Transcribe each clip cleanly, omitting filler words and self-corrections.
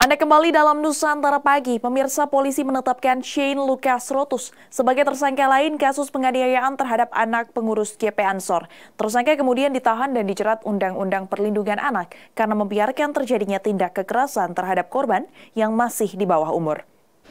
Anda kembali dalam Nusantara Pagi. Pemirsa, polisi menetapkan Shane Lucas Rotus sebagai tersangka lain kasus penganiayaan terhadap anak pengurus GP Ansor. Tersangka kemudian ditahan dan dijerat Undang-Undang Perlindungan Anak karena membiarkan terjadinya tindak kekerasan terhadap korban yang masih di bawah umur.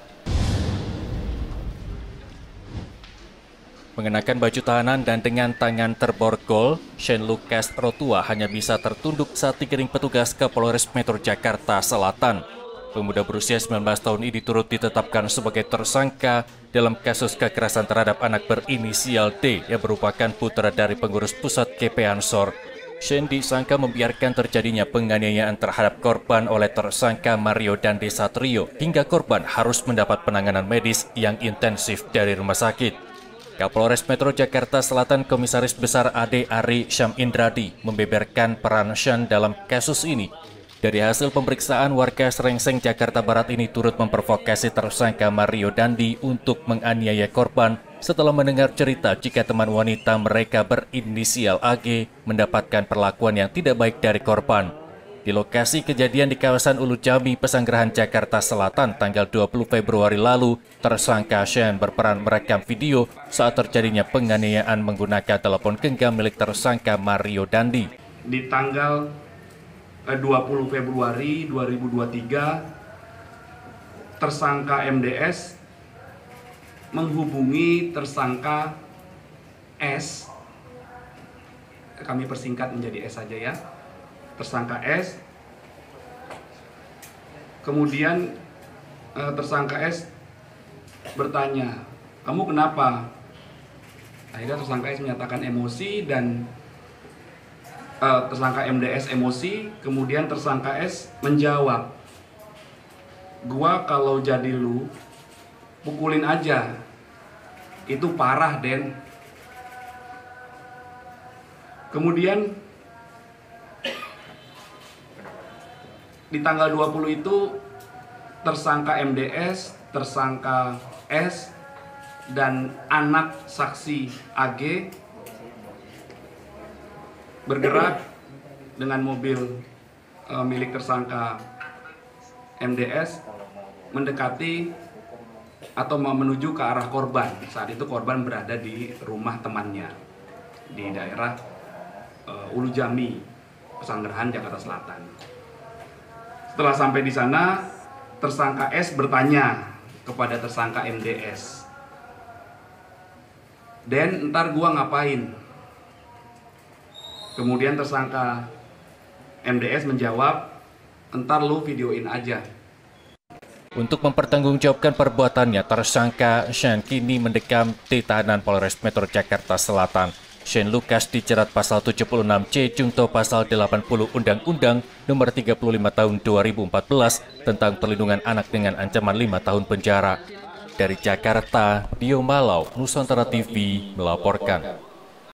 Mengenakan baju tahanan dan dengan tangan terborgol, Shane Lucas Rotua hanya bisa tertunduk saat digiring petugas ke Polres Metro Jakarta Selatan. Pemuda berusia 19 tahun ini turut ditetapkan sebagai tersangka dalam kasus kekerasan terhadap anak berinisial D yang merupakan putra dari pengurus pusat GP Ansor. Shane disangka membiarkan terjadinya penganiayaan terhadap korban oleh tersangka Mario Dandi Satrio hingga korban harus mendapat penanganan medis yang intensif dari rumah sakit. Kapolres Metro Jakarta Selatan Komisaris Besar Ade Ari Syam Indradi membeberkan peran Shane dalam kasus ini. Dari hasil pemeriksaan, warga Srengseng, Jakarta Barat ini turut memprovokasi tersangka Mario Dandi untuk menganiaya korban setelah mendengar cerita jika teman wanita mereka berinisial AG mendapatkan perlakuan yang tidak baik dari korban. Di lokasi kejadian di kawasan Ulu Jami, Pesanggerahan, Jakarta Selatan, tanggal 20 Februari lalu, tersangka Shane berperan merekam video saat terjadinya penganiayaan menggunakan telepon genggam milik tersangka Mario Dandi. Di tanggal 20 Februari 2023, tersangka MDS menghubungi tersangka S, kami persingkat menjadi S saja ya, tersangka S. Kemudian tersangka S bertanya, "Kamu kenapa?" Akhirnya tersangka S menyatakan emosi dan tersangka MDS emosi. Kemudian tersangka S menjawab, "Gua kalau jadi lu, pukulin aja. Itu parah, Den." Kemudian di tanggal 20 itu tersangka MDS, tersangka S, dan anak saksi AG bergerak dengan mobil milik tersangka MDS mendekati atau menuju ke arah korban. Saat itu korban berada di rumah temannya di daerah Ulu Jami, Pesanggerahan, Jakarta Selatan. Setelah sampai di sana, tersangka S bertanya kepada tersangka MDS, "Den, ntar gua ngapain?" Kemudian tersangka MDS menjawab, "Entar lu videoin aja." Untuk mempertanggungjawabkan perbuatannya, tersangka Shane kini mendekam di tahanan Polres Metro Jakarta Selatan. Shane Lucas dijerat pasal 76C Junto pasal 80 Undang-Undang Nomor 35 Tahun 2014 tentang perlindungan anak dengan ancaman 5 tahun penjara. Dari Jakarta, Dio Malau, Nusantara TV melaporkan.